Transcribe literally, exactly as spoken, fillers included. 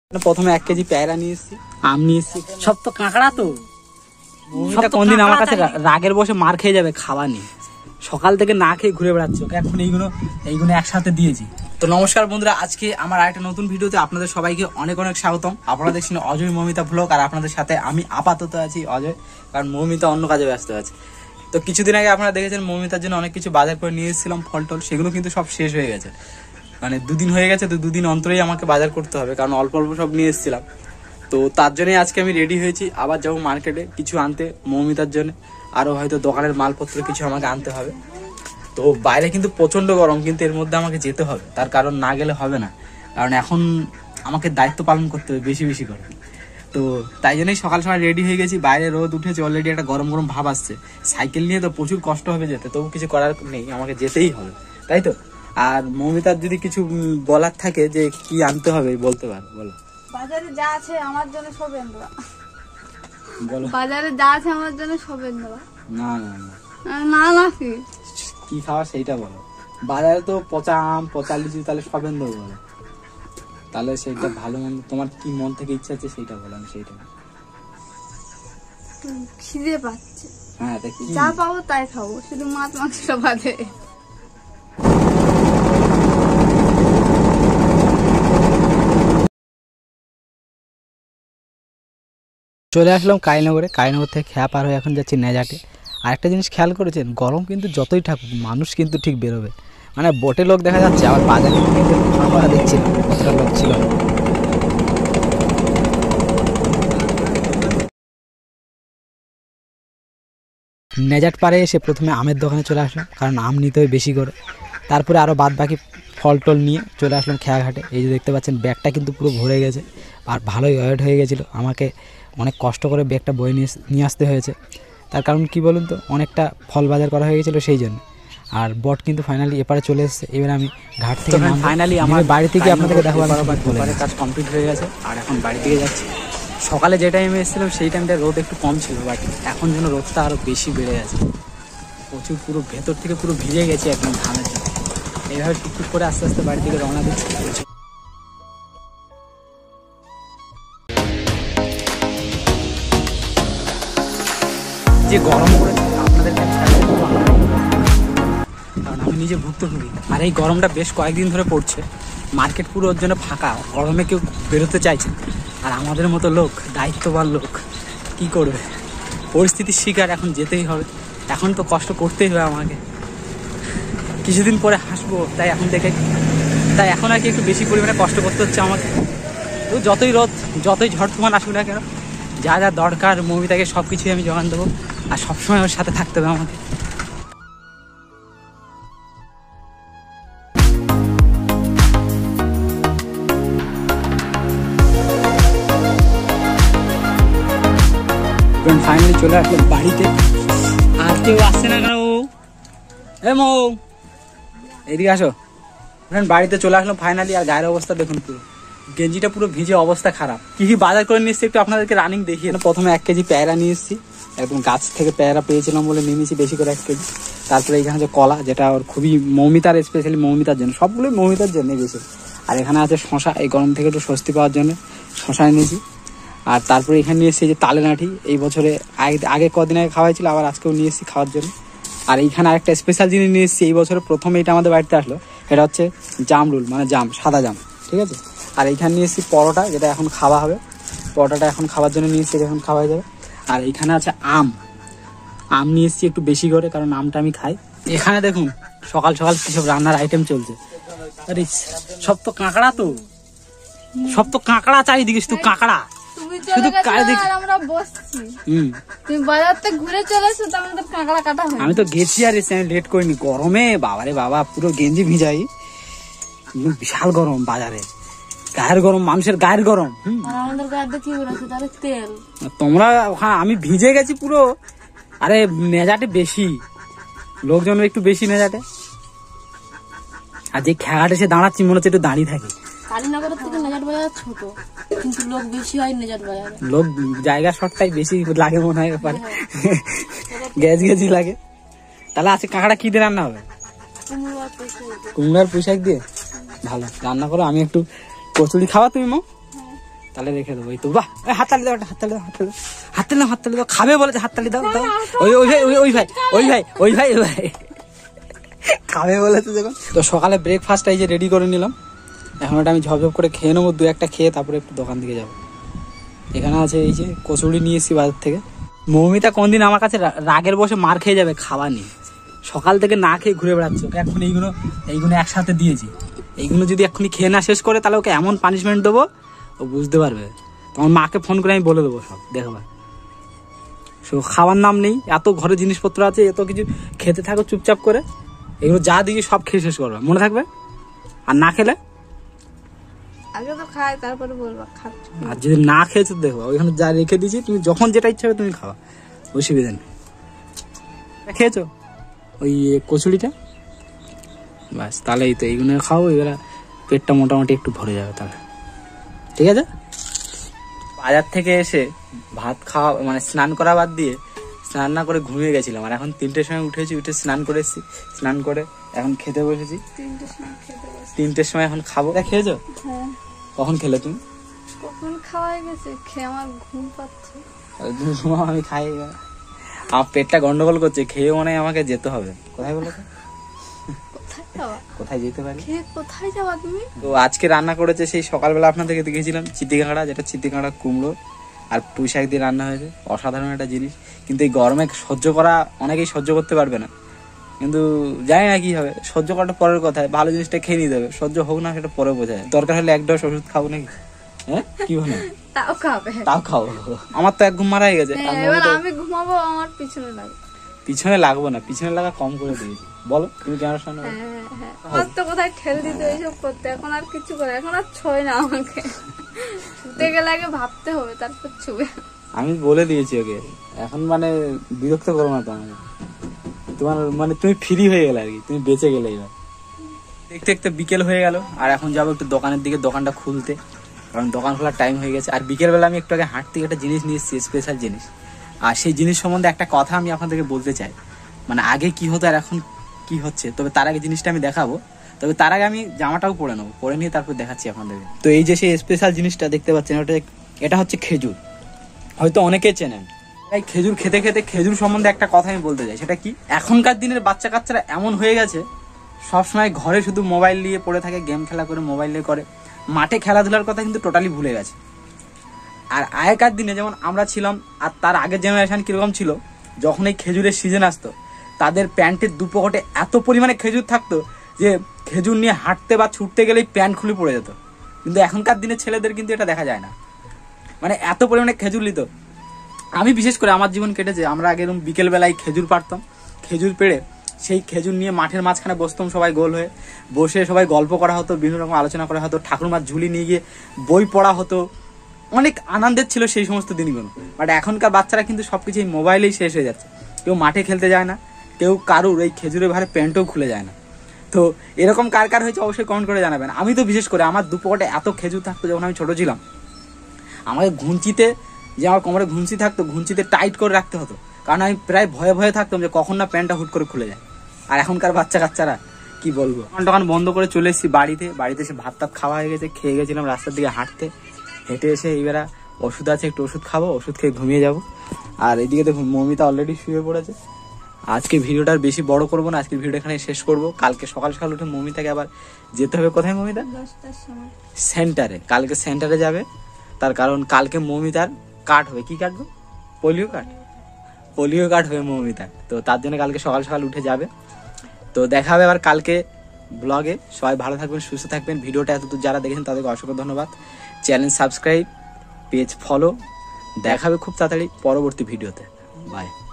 প্রথমে এক কেজি পেয়ারা নিয়ে এসেছি, আম নিয়ে এসেছি। সব তো কাঁকড়া তো কোনদিন আমার কাছে রাগের বসে মার খেয়ে যাবে, খাওয়া নেই, সকাল থেকে না খেয়ে ঘুরে বেড়াচ্ছে। ওকে এখন এইগুলো এইগুলো একসাথে দিয়েছি। তো নমস্কার বন্ধুরা, আজকে আমার আরেকটা নতুন ভিডিওতে আপনাদের সবাইকে অনেক অনেক স্বাগতম। আপনারা দেখছেন অজয় মৌমিতা ভ্লগ, আর আপনাদের সাথে আমি আপাতত আছি অজয়, কারণ মৌমিতা অন্য কাজে ব্যস্ত আছে। তো কিছুদিন আগে আপনারা দেখেছেন মৌমিতার জন্য অনেক কিছু বাজার করে নিয়ে এসেছিলাম, ফল টল, সেগুলো কিন্তু সব শেষ হয়ে গেছে। মানে দুদিন হয়ে গেছে, তো দুদিন অন্তরেই আমাকে বাজার করতে হবে, কারণ অল্প অল্প সব নিয়ে এসেছিলাম। তো তার জন্যই আজকে আমি রেডি হয়েছি, আবার যাবো মার্কেটে কিছু আনতে মৌমিতার জন্য, আরও হয়তো দোকানের মালপত্র কিছু আমাকে আনতে হবে। তো বাইরে কিন্তু প্রচণ্ড গরম, কিন্তু এর মধ্যে আমাকে যেতে হবে, তার কারণ না গেলে হবে না, কারণ এখন আমাকে দায়িত্ব পালন করতে হবে বেশি বেশি করে। তো তাই জন্যই সকাল সকাল রেডি হয়ে গেছি। বাইরে রোদ উঠেছে অলরেডি, একটা গরম গরম ভাব আসছে। সাইকেল নিয়ে তো প্রচুর কষ্ট হবে যেতে, তবু কিছু করার নেই, আমাকে যেতেই হবে, তাই তো। আর মৌমিতার যদি কিছু বলার থাকে যে কি আনতে হবে বলতে পারো, বলো। বাজারে যা আছে আমার জন্য সব এনে বলো। বাজারে যা আছে আমার জন্য সব এনে দেওয়া। না না না না না কি কি খাওয়া সেইটা বলো। বাজারে তো পচা আম, পচা লিচু, তাহলে সব এনে দেবো বলো। তাহলে সেইটা ভালো মন্দ তোমার কি মন থেকে ইচ্ছা আছে সেইটা বলো, আমি সেইটা। খিদে পাচ্ছে, হ্যাঁ যা পাবো তাই খাবো, শুধু মাছ মাংসটা বাদে। চলে আসলাম কালীনগরে। কালীনগর থেকে খেয়া পার হয়ে এখন যাচ্ছি নেজাটে। আর একটা জিনিস খেয়াল করেছেন, গরম কিন্তু যতই থাকুক মানুষ কিন্তু ঠিক বেরোবে। মানে বোটে লোক দেখা যাচ্ছে, আবার বাজারে কিন্তু আমরা দেখছি না কতটা লোক ছিল। নেজাট পারে এসে প্রথমে আমের দোকানে চলে আসলাম, কারণ আম নিতে হয় বেশি করে। তারপরে আরও বাদ বাকি ফল টল নিয়ে চলে আসলাম খেয়াঘাটে। এই যে দেখতে পাচ্ছেন ব্যাগটা কিন্তু পুরো ভরে গেছে, আর ভালোই ওয়েট হয়ে গেছিলো। আমাকে অনেক কষ্ট করে ব্যাগটা বয়ে নিয়ে নিয়ে আসতে হয়েছে। তার কারণ কি বলুন তো, অনেকটা ফল বাজার করা হয়ে গেছিলো সেই জন্য। আর বট কিন্তু ফাইনালি এপারে চলে এসেছে। এবার আমি ঘাট থেকে ফাইনালি আমার বাড়ি থেকে আপনাদেরকে দেখাবার কাজ কমপ্লিট হয়ে গেছে, আর এখন বাড়ি থেকে যাচ্ছি। সকালে যে টাইমে এসেছিলাম সেই টাইমটা রোদ একটু কম ছিল, বাট এখন যেন রোদটা আরও বেশি বেড়ে গেছে। প্রচুর পুরো ভেতর থেকে পুরো ভিজে গেছে একদম ঘামের জন্য। এইভাবে টুকটুক করে আস্তে আস্তে বাড়ি থেকে রওনা দিচ্ছি। যে গরম পড়েছে আপনাদেরকে, কারণ আমি নিজে ভুক্তভোগী। আর এই গরমটা বেশ কয়েকদিন ধরে পড়ছে, মার্কেট পুরো ওর জন্য ফাঁকা, গরমে কেউ বেরোতে চাইছে। আর আমাদের মতো লোক, দায়িত্ববান লোক, কি করবে, পরিস্থিতির শিকার, এখন যেতেই হবে। এখন তো কষ্ট করতেই হবে আমাকে, কিছুদিন পরে হাসবো, তাই এখন থেকে তাই এখন আর কি একটু বেশি পরিমাণে কষ্ট করতে হচ্ছে আমাকে। তো যতই রোদ, যতই ঝড় তুফান আসুক না কেন, যা যা দরকার মৌমিতাকে সব কিছুই আমি জোগান দেবো, আর সবসময় ওর সাথে থাকতে হবে আমাকে। ফাইনালি চলে আসলো বাড়িতে, আর কেউ আসছে না কেন। এ মৌ, এদিকে আসো। ফ্রেন্ড বাড়িতে চলে আসলাম ফাইনালি, আর গায়ের অবস্থা দেখুন, পুরো গেঞ্জিটা পুরো ভিজে, অবস্থা খারাপ। কি কি বাজার করে নিয়ে এসছি একটু আপনাদেরকে রানিং দেখিয়ে। প্রথমে এক কেজি পেয়ারা নিয়ে এসেছি, একদম গাছ থেকে পেয়ারা পেয়েছিলাম বলে নিয়ে নিয়েছি বেশি করে এক কেজি। তারপরে এখানে যে কলা, যেটা ওর খুবই মৌমিতার, স্পেশালি মৌমিতার জন্য, সবগুলোই মৌমিতার জন্য বেশি। আর এখানে আছে শশা, এই গরম থেকে একটু স্বস্তি পাওয়ার জন্য শশা নিয়েছি। আর তারপরে এখানে নিয়ে এসেছি যে তালে নাঠি, এই বছরে আগে কদিন আগে খাওয়া হয়েছিল, আবার আজকেও নিয়ে এসেছি খাওয়ার জন্য। আর এইখানে আরেকটা স্পেশাল জিনিস নিয়ে এসেছি, এই বছরে প্রথম এটা আমাদের বাড়িতে আসলো, এটা হচ্ছে জামরুল, মানে জাম, সাদা জাম, ঠিক আছে। আর এইখানে নিয়ে এসেছি পরোটা, যেটা এখন খাওয়া হবে। পরোটাটা এখন খাওয়ার জন্য নিয়ে এসেছি, এখন খাওয়া যাবে। আর এইখানে আছে আম, আম নিয়ে এসেছি একটু বেশি করে, কারণ আমটা আমি খাই। এখানে দেখুন সকাল সকাল কিসব রান্নার আইটেম চলছে। আরে সব তো কাঁকড়া, তো সব তো কাঁকড়া চারিদিকে, শুধু কাঁকড়া, শুধু আমরা বসছি। হুম, তুমি বাজার থেকে ঘুরে চলে এসো, তো আমাদের কাঁকড়া কাটা হয়। আমি তো গেছি আর এসে, আমি লেট করিনি। গরমে বাবারে বাবা, পুরো গেঞ্জি ভিজাই, বিশাল গরম বাজারে, গায়ের গরম, মানুষের গায়ের গরম। আমাদের গায়ে কি বলেছে তাহলে তেল। তোমরা, হ্যাঁ আমি ভিজে গেছি পুরো। আরে নেজাটে বেশি লোকজন, একটু বেশি নেজাটে। আর যে খেয়াঘাটে এসে দাঁড়াচ্ছি মনে হচ্ছে একটু দাঁড়িয়ে থাকি। কালীনগরের থেকে নেজাট বাজার ছোট, কিন্তু লোক বেশি হয় নেজাট বাজারে। লোক জায়গা শর্টটাই বেশি লাগে মনে হয়, ব্যাপারে গ্যাস গ্যাসই লাগে। তাহলে আজকে কাঁকড়া কি দিয়ে রান্না হবে? কুমড়ার পুঁই শাক দিয়ে। ভালো রান্না করো, আমি একটু কচুরি খাওয়া তুমি মা? তাহলে রেখে দেবো। ওই তো বাহ, হাততালি দাও, হাততালি দাও, হাততালি দাও, হাততালি দাও, হাততালি দাও। খাবে বলেছে, হাততালি দাও দাও। ওই ওই ভাই ওই ভাই ওই ভাই ওই ভাই ওই ভাই খাবে বলেছে যখন। তো সকালে ব্রেকফাস্ট এই যে রেডি করে নিলাম, এখন ওটা আমি ঝপঝপ করে খেয়ে নেবো, দু একটা খেয়ে তারপরে একটু দোকান দিকে যাবো। এখানে আছে এই যে কচুরি নিয়ে এসেছি বাজার থেকে। মৌমিতা কোনদিন আমার কাছে রাগের বসে মার খেয়ে যাবে, খাওয়া নেই, সকাল থেকে না খেয়ে ঘুরে বেড়াচ্ছে। ওকে এখন এইগুলো এইগুলো একসাথে দিয়েছি, এইগুলো যদি এক্ষুনি খেয়ে না শেষ করে তাহলে ওকে এমন পানিশমেন্ট দেবো ও বুঝতে পারবে। তোমার মাকে ফোন করে আমি বলে দেবো সব, দেখবা। সো খাওয়ার নাম নেই, এত ঘরে জিনিসপত্র আছে, এত কিছু, খেতে থাকো চুপচাপ করে, এগুলো যা দিকে সব খেয়ে শেষ করবে, মনে থাকবে। আর না খেলে আগে তো খাই তারপরে বলবা খাচ্ছি। আর যদি না খেয়েছো দেখো ওইখানে যা রেখে দিয়েছি, তুমি যখন যেটা ইচ্ছা হবে তুমি খাওয়া, অসুবিধা নেই। খেয়েছো ওই কচুরিটা, বাস তাহলে এই তো এইগুলো খাও, এবার পেটটা মোটামুটি একটু ভরে যাবে তাহলে, ঠিক আছে। বাজার থেকে এসে ভাত খাওয়া মানে স্নান করা বাদ দিয়ে স্নান না করে ঘুমিয়ে গেছিলাম, আর এখন তিনটের সময় উঠেছি, উঠে স্নান করে এসেছি, স্নান করে এখন খেতে বসেছি। তিনটের সময় এখন খাবো। খেয়েছো? হ্যাঁ। কখন খেলে তুমি? কখন খাওয়াই গেছে, খেয়ে আমার ঘুম পাচ্ছে। তুমি ঘুমাও, আমি খাই। আমার পেটটা গন্ডগোল করছে, খেয়ে মনে হয় আমাকে যেতে হবে। কোথায় বলো তো? কোথায় যাবা? কোথায় যেতে পারি? খেয়ে কোথায় যাবা তুমি? তো আজকে রান্না করেছে সেই সকালবেলা আপনাদেরকে দেখেছিলাম চিতি কাঁকড়া, যেটা চিতি কাঁকড়া কুমড়ো আর পুঁই শাক দিয়ে রান্না হয়েছে, অসাধারণ একটা জিনিস। কিন্তু এই গরমে সহ্য করা অনেকেই সহ্য করতে পারবে না, কিন্তু জানি না কি হবে, সহ্য করাটা পরের কথায়, ভালো জিনিসটা খেয়ে নিতে হবে, সহ্য হোক না সেটা পরে বোঝা যায়। দরকার হলে এক ডোজ ওষুধ খাবো নাকি? হ্যাঁ কি বলে? তাও খাবে, তাও খাবো। আমার তো এক ঘুম মারা হয়ে গেছে, এবার আমি ঘুমাবো, আমার পিছনে লাগবে। পিছনে লাগবো না, পিছনে লাগা কম করে দিয়েছি। বলো তুমি কেন শোনো? আমার তো কোথায় ঠেল দিতে এইসব করতে, এখন আর কিছু করে, এখন আর ছয় না আমাকে, শুতে গেলে আগে ভাবতে হবে তারপর ছুবে। আমি বলে দিয়েছি ওকে, এখন মানে বিরক্ত করো না তোমাকে, তোমার মানে তুমি ফ্রি হয়ে গেলে আর কি, তুমি বেঁচে গেলে। এবার দেখতে দেখতে বিকেল হয়ে গেল, আর এখন যাবো একটু দোকানের দিকে, দোকানটা খুলতে, কারণ দোকান খোলার টাইম হয়ে গেছে। আর বিকেলবেলা আমি একটু আগে হাঁট থেকে একটা জিনিস নিয়ে এসেছি, স্পেশাল জিনিস, আর সেই জিনিস সম্বন্ধে একটা কথা আমি আপনাদেরকে বলতে চাই। মানে আগে কি হতো আর এখন কি হচ্ছে, তবে তার আগে জিনিসটা আমি দেখাবো, তবে তার আগে আমি জামাটাও পরে নেবো, পরে নিয়ে তারপর দেখাচ্ছি আপনাদেরকে। তো এই যে সেই স্পেশাল জিনিসটা দেখতে পাচ্ছেন, ওটা এটা হচ্ছে খেজুর, হয়তো অনেকে চেনেন। এই খেজুর খেতে খেতে খেজুর সম্বন্ধে একটা কথা আমি বলতে চাই, সেটা কি, এখনকার দিনের বাচ্চা কাচ্চারা এমন হয়ে গেছে, সবসময় ঘরে শুধু মোবাইল নিয়ে পড়ে থাকে, গেম খেলা করে, মোবাইল নিয়ে করে, মাঠে খেলাধুলার কথা কিন্তু টোটালি ভুলে গেছে। আর আগেকার দিনে যেমন আমরা ছিলাম, আর তার আগের জেনারেশন কিরকম ছিল, যখন এই খেজুরের সিজন আসতো, তাদের প্যান্টের দু পকেটে এত পরিমাণে খেজুর থাকতো যে খেজুর নিয়ে হাঁটতে বা ছুটতে গেলেই প্যান্ট খুলে পড়ে যেত। কিন্তু এখনকার দিনের ছেলেদের কিন্তু এটা দেখা যায় না, মানে এত পরিমাণে খেজুর নিত। আমি বিশেষ করে আমার জীবন কেটেছে, আমরা আগে এরকম বিকেলবেলায় খেজুর পাড়তাম, খেজুর পেড়ে সেই খেজুর নিয়ে মাঠের মাঝখানে বসতাম সবাই গোল হয়ে, বসে সবাই গল্প করা হতো, বিভিন্ন রকম আলোচনা করা হতো, ঠাকুরমার ঝুলি নিয়ে গিয়ে বই পড়া হতো, অনেক আনন্দের ছিল সেই সমস্ত দিনগুলো। বাট এখনকার বাচ্চারা কিন্তু সবকিছু এই মোবাইলেই শেষ হয়ে যাচ্ছে, কেউ মাঠে খেলতে যায় না, কেউ কারুর এই খেজুরের ভারে প্যান্টও খুলে যায় না। তো এরকম কার কার হয়েছে অবশ্যই কমেন্ট করে জানাবেন। আমি তো বিশেষ করে আমার দু পকেটে এত খেজুর থাকতো যখন আমি ছোট ছিলাম, আমাকে ঘুঞ্চিতে, যে আমার কোমরে ঘুঞ্চি থাকতো, ঘুঞ্চিতে টাইট করে রাখতে হতো, কারণ আমি প্রায় ভয়ে ভয়ে থাকতাম যে কখন না প্যান্টটা হুট করে খুলে যায়। আর এখনকার বাচ্চা কাচ্চারা কি বলবো। দোকান বন্ধ করে চলে এসেছি বাড়িতে, বাড়িতে এসে ভাত টাত খাওয়া হয়ে গেছে, খেয়ে গেছিলাম রাস্তার দিকে হাঁটতে, হেঁটে এসে এইবার ওষুধ আছে, একটু ওষুধ খাবো, ওষুধ খেয়ে ঘুমিয়ে যাবো। আর এইদিকে দেখুন মৌমিতা অলরেডি শুয়ে পড়েছে। আজকে ভিডিওটা আর বেশি বড় করবো না, আজকের ভিডিওটা এখানে শেষ করবো। কালকে সকাল সকাল উঠে মৌমিতাকে আবার যেতে হবে কোথায় মৌমিতা? সেন্টারে। কালকে সেন্টারে যাবে, তার কারণ কালকে মৌমিতার কাট হবে। কি কাটবো? পোলিও কাট, পোলিও কাট হবে মৌমিতার। তো তার জন্য কালকে সকাল সকাল উঠে যাবে। তো দেখা হবে আবার কালকে ব্লগে। সবাই ভালো থাকবেন, সুস্থ থাকবেন। ভিডিওটা এতদূর যারা দেখেছেন তাদেরকে অসংখ্য ধন্যবাদ। Channel subscribe, page follow. দেখা হবে খুব তাড়াতাড়ি পরবর্তী ভিডিওতে। বাই।